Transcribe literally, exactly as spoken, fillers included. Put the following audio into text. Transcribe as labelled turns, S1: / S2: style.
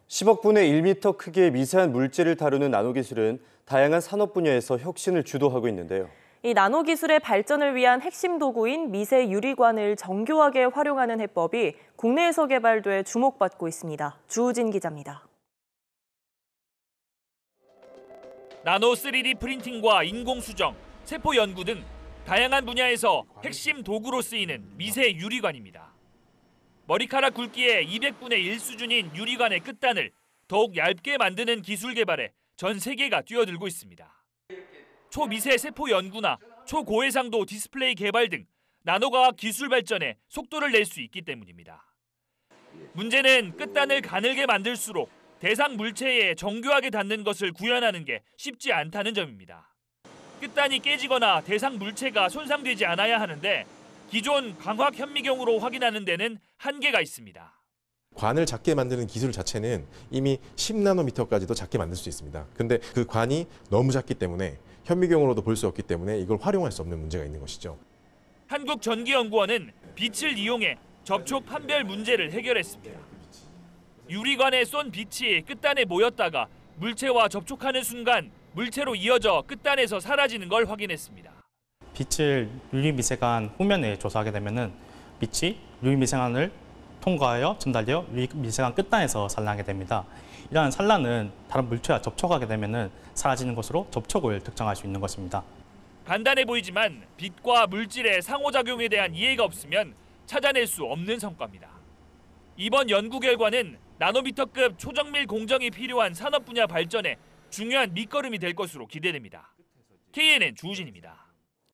S1: 십억분의 일 미터 크기의 미세한 물질을 다루는 나노기술은 다양한 산업 분야에서 혁신을 주도하고 있는데요.
S2: 이 나노기술의 발전을 위한 핵심 도구인 미세 유리관을 정교하게 활용하는 해법이 국내에서 개발돼 주목받고 있습니다. 주우진 기자입니다.
S3: 나노 쓰리디 프린팅과 인공수정, 세포 연구 등 다양한 분야에서 핵심 도구로 쓰이는 미세 유리관입니다. 머리카락 굵기의 이백분의 일 수준인 유리관의 끝단을 더욱 얇게 만드는 기술 개발에 전 세계가 뛰어들고 있습니다. 초미세 세포 연구나 초고해상도 디스플레이 개발 등 나노과학 기술 발전에 속도를 낼 수 있기 때문입니다. 문제는 끝단을 가늘게 만들수록 대상 물체에 정교하게 닿는 것을 구현하는 게 쉽지 않다는 점입니다. 끝단이 깨지거나 대상 물체가 손상되지 않아야 하는데 기존 광학 현미경으로 확인하는 데는 한계가 있습니다.
S4: 관을 작게 만드는 기술 자체는 이미 십 나노미터까지도 작게 만들 수 있습니다. 그런데 그 관이 너무 작기 때문에 현미경으로도 볼 수 없기 때문에 이걸 활용할 수 없는 문제가 있는 것이죠.
S3: 한국전기연구원은 빛을 이용해 접촉 판별 문제를 해결했습니다. 유리관에 쏜 빛이 끝단에 모였다가 물체와 접촉하는 순간 물체로 이어져 끝단에서 사라지는 걸 확인했습니다.
S5: 빛을 유리미세관 후면에 조사하게 되면은 빛이 유리미세관을 통과하여 전달되어 유리미세관 끝단에서 산란하게 됩니다. 이러한 산란은 다른 물체와 접촉하게 되면은 사라지는 것으로 접촉을 특정할 수 있는 것입니다.
S3: 간단해 보이지만 빛과 물질의 상호작용에 대한 이해가 없으면 찾아낼 수 없는 성과입니다. 이번 연구 결과는 나노미터급 초정밀 공정이 필요한 산업 분야 발전에 중요한 밑거름이 될 것으로 기대됩니다. 케이엔엔 주우진입니다.